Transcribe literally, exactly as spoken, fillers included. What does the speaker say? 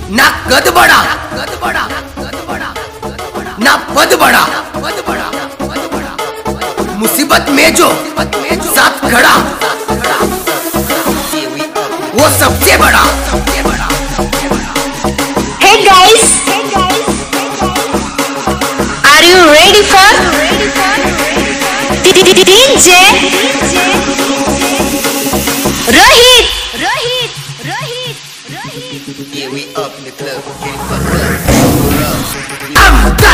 ना कद बड़ा ना पद बड़ा, मुसीबत में जो साथ खड़ा वो सबसे बड़ा। Hey guys, are you ready for D J Rohit? Rohit, Rohit, Rohit. Yeah, we up in the club. Can't fuck up. I'm